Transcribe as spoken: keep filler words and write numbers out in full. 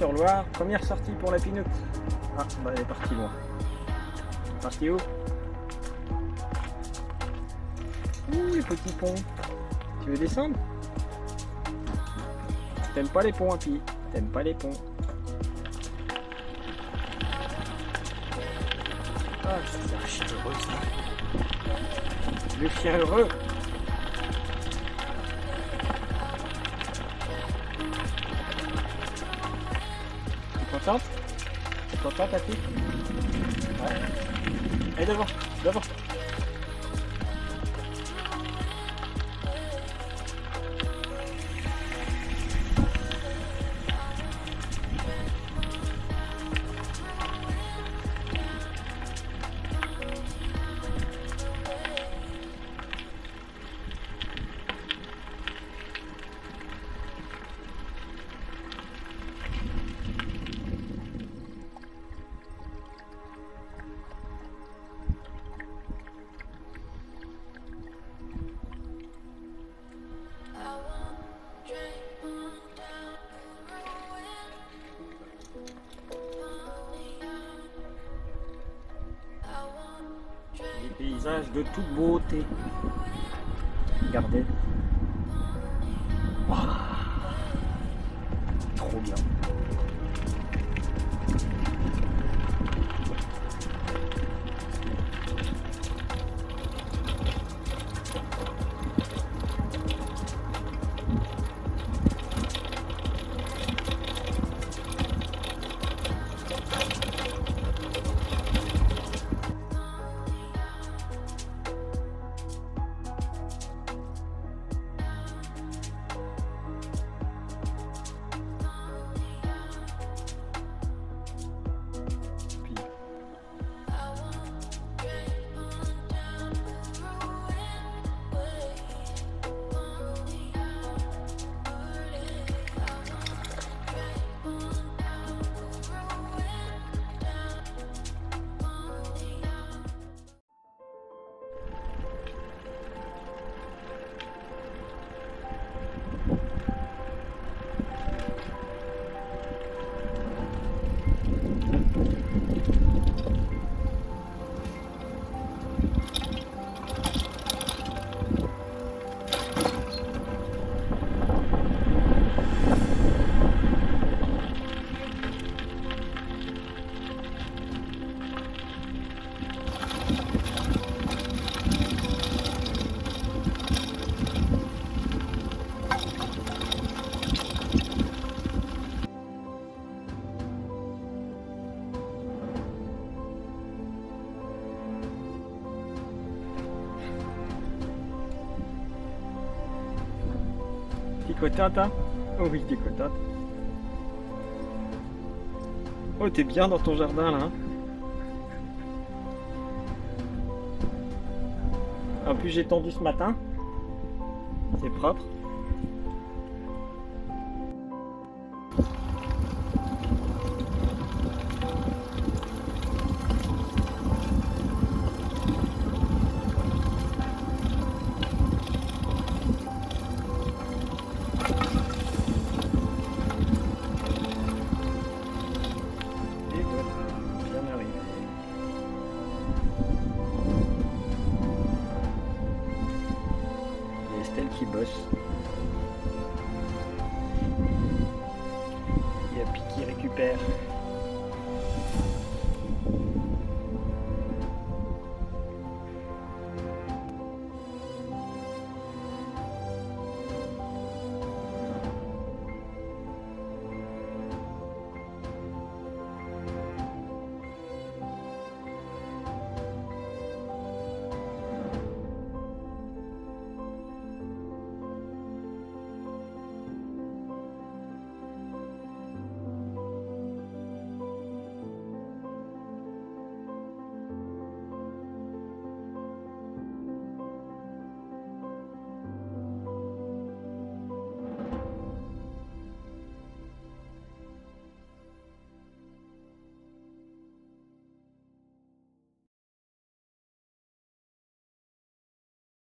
Boulogne-sur-Loire. Première sortie pour la Pinoute. Ah, bah elle est partie loin. Partie où? Ouh, les petits ponts. Tu veux descendre? T'aimes pas les ponts, Happy? T'aimes pas les ponts? Ah, c'est un chien heureux, ça. Le chien heureux. Tu es contente? Tu es contente, Happy? Ouais. Allez, devant, devant. Des paysages de toute beauté. Regardez. Wow. Trop bien. T'es contente, hein? Oh oui, t'es contente. Oh, t'es bien dans ton jardin, là. Hein? En plus, j'ai tendu ce matin. C'est propre.